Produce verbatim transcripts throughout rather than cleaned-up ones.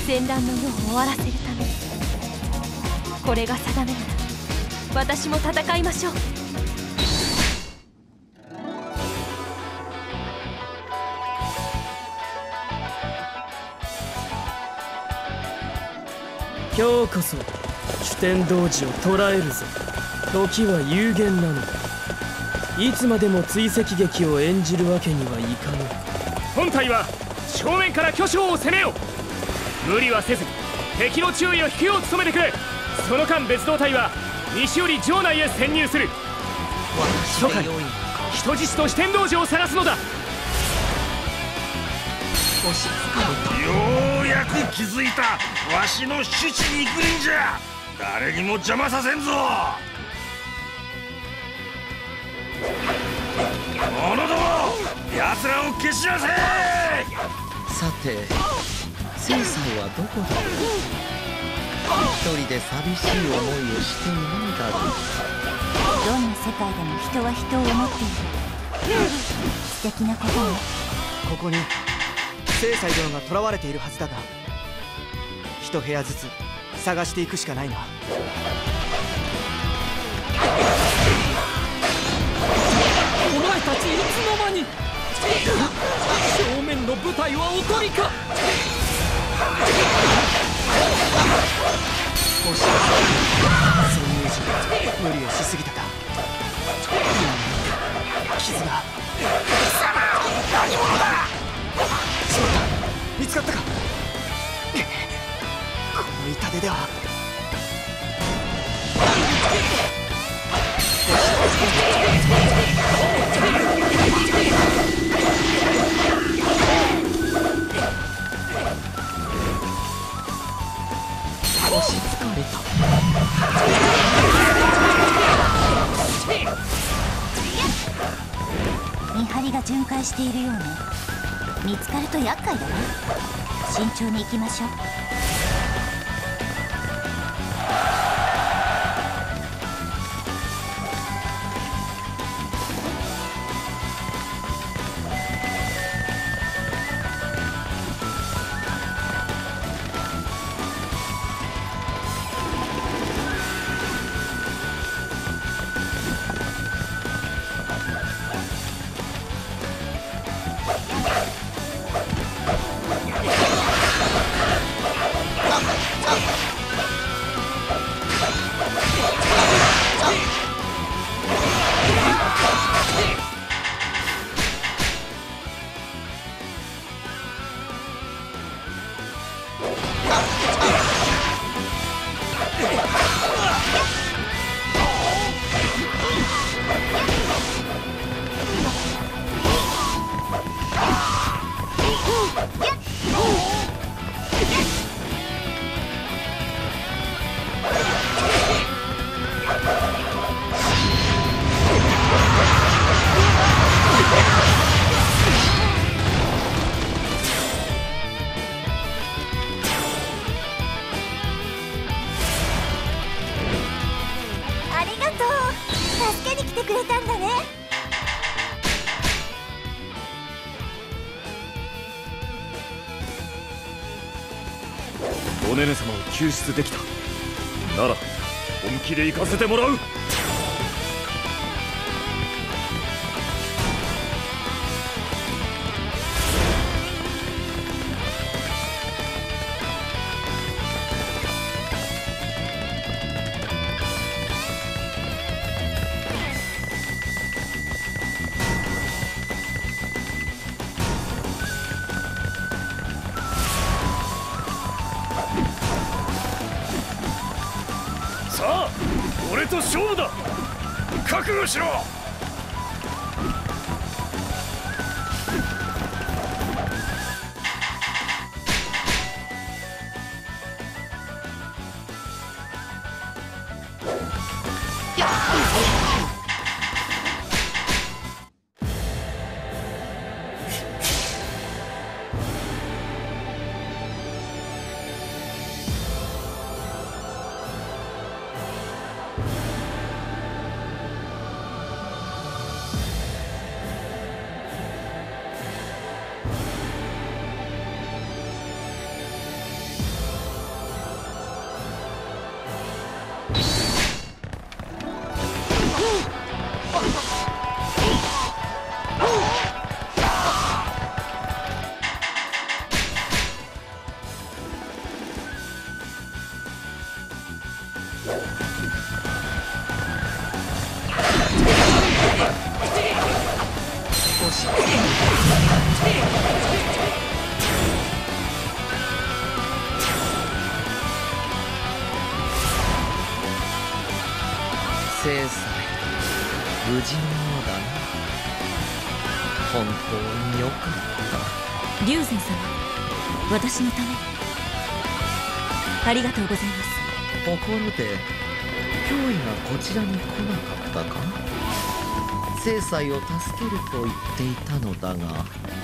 戦乱の世を終わらせるために。これが定めなら私も戦いましょう。 今日こそ主天童子を捕らえるぞ。時は有限なのだ。いつまでも追跡劇を演じるわけにはいかぬ。 本隊は正面から巨匠を攻めよう。無理はせず敵の注意を引くよう努めてくれ。その間別動隊は西より城内へ潜入する。初回人質と四天童子を探すのだ。ようやく気づいた。わしの主治肉林じゃ。誰にも邪魔させんぞ。者ども、奴らを消しなせ。 さて聖祭はどこだろう。一人で寂しい思いをしていないだろうか。 どんな世界でも人は人を思っている。素敵なことね。 ここに聖祭殿が囚われているはずだが、一部屋ずつ探していくしかないな。 お前たちいつの間に。正面の部隊はおとりか。 もし潜入時無理をしすぎたか。傷が。何者だ。しまった。見つかったか。この痛手では。 押しつかれた。 見張りが巡回しているようね。見つかると厄介だわ。慎重に行きましょう。 おねね様を救出できたなら本気で行かせてもらう。さあ俺と勝負だ。覚悟しろ。 だな。本当によかった。 龍禅様、私のためにありがとうございます。 ところで脅威がこちらに来なかったか。正妻を助けると言っていたのだが。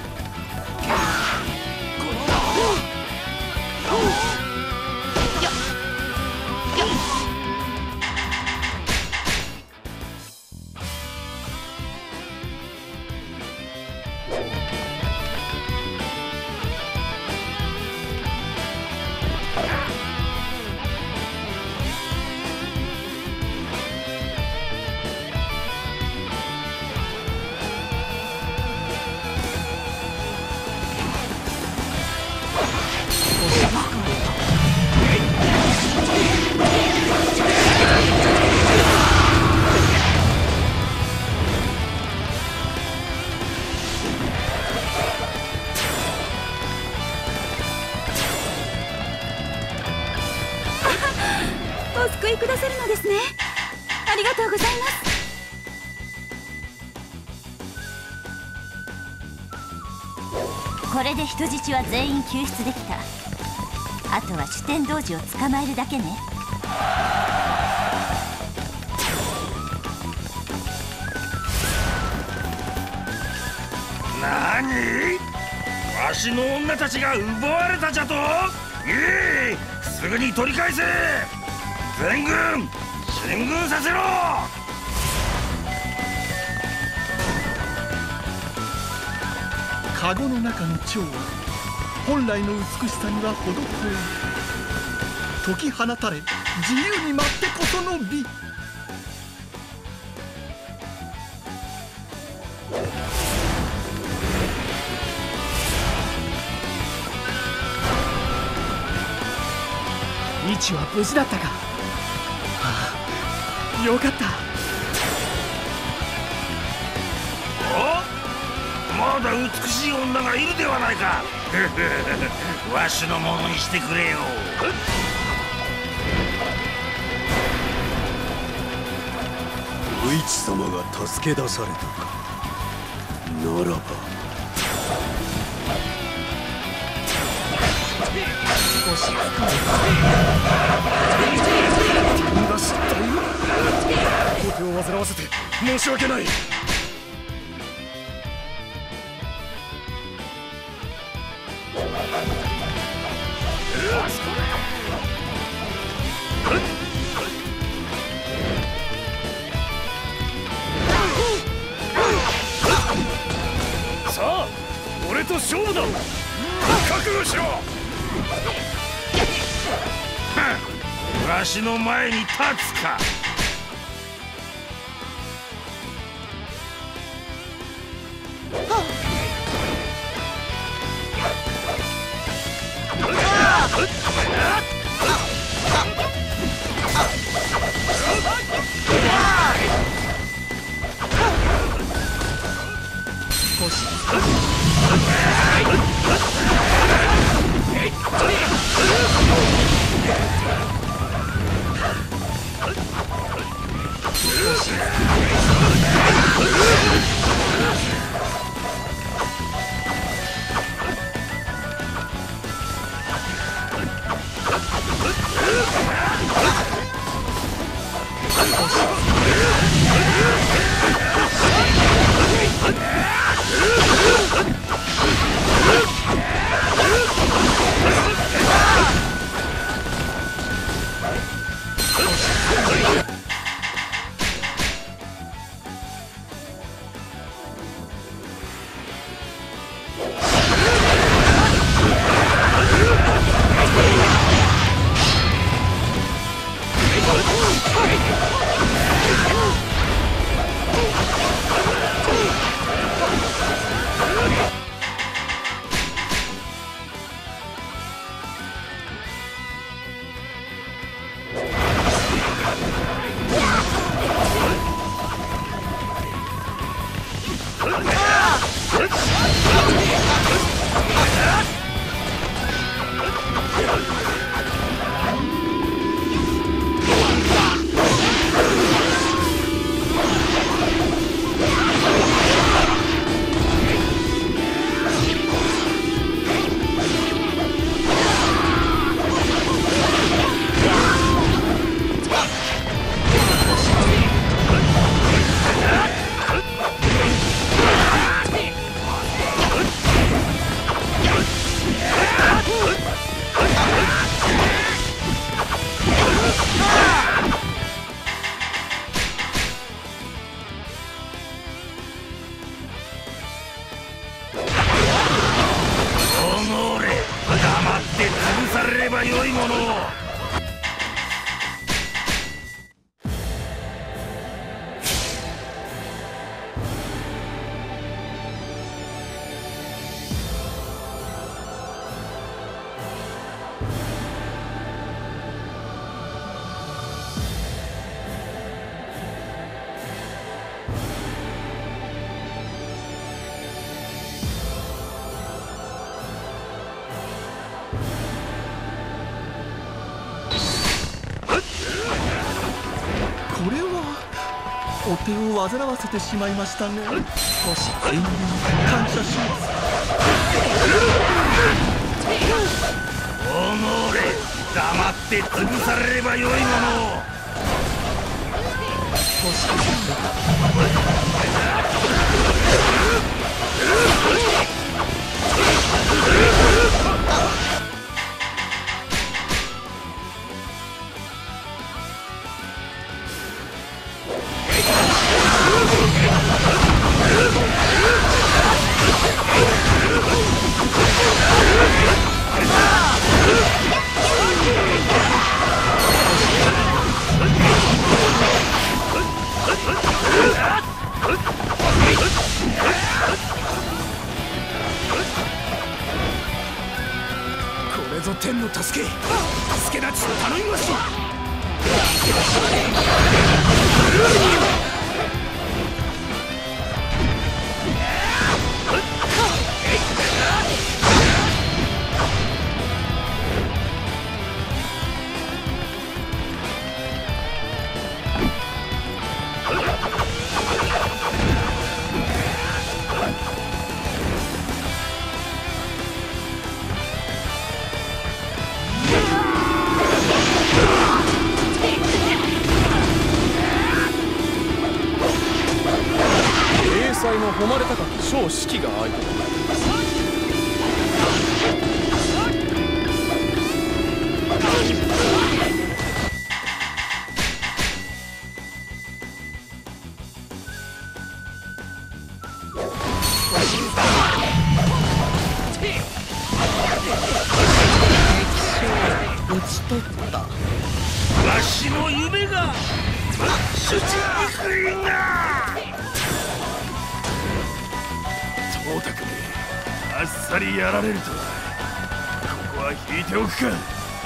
お救いくださるのですね。ありがとうございます。これで人質は全員救出できた。あとは主天童子を捕まえるだけね。 なに？わしの女たちが奪われたじゃと？いい、すぐに取り返せ！全軍進軍させろ！ カゴの中の蝶は本来の美しさには程遠い。解き放たれ自由に舞ってこその美。 イチは無事だったか。ああ、よかった。 お、まだ美しい女がいるではないか。わしのものにしてくれよ。 お市様が助け出されたか。ならば少し深い。 自分が失態を後手を煩わせて申し訳ない。さあ、俺と勝負だ。覚悟しろ。 わしの前に立つか。 少しばよいものを。 これはお手を煩わせてしまいましたね。少し全員感謝します。 おのれ、黙って潰されればよいものを。 少しこれぞ天の助け、助け立ち頼みましょう。英才も誉れたかった小式が相手だ。 討ち取った。 わしの夢が主人肉林が。 そうたくね、あっさりやられるとは。ここは引いておくか。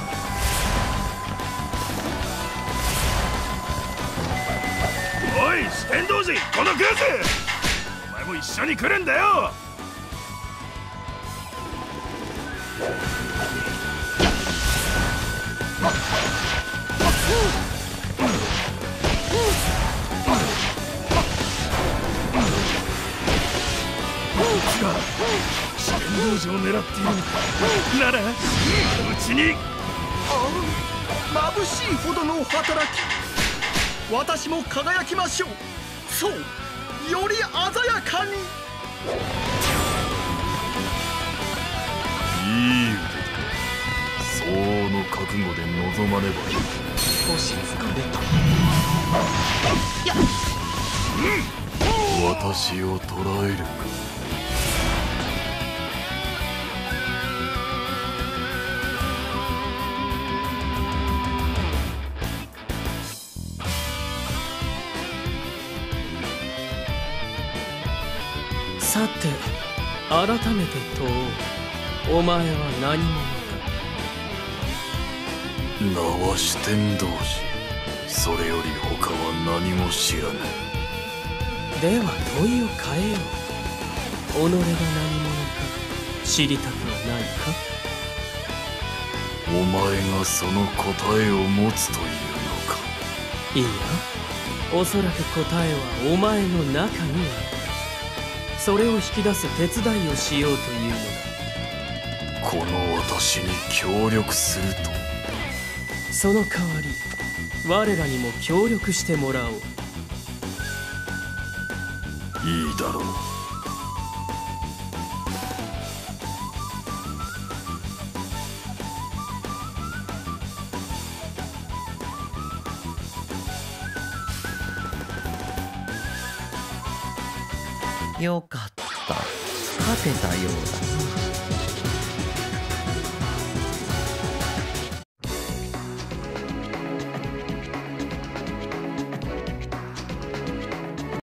おい四天童子、このクズ、お前も一緒に来るんだよ。四天童子を狙っているなら、うちに。 ああ、眩しいほどの働き。私も輝きましょう。そう、より鮮やかに。 いい腕だ。相応の覚悟で臨まねばいい。 少し疲れた。 やっ、 うん、私を捕らえるか。 さて改めて問おう。お前は何者か。 名は四天童子。それより他は何も知らぬ。 では問いを変えよう。己が何者か知りたくはないか。 お前がその答えを持つというのか。 いや、おそらく答えはお前の中にある。それを引き出す手伝いをしようというのだ。 この私に協力すると。 その代わり我らにも協力してもらおう。 いいだろう。 よかった。勝てたようだ。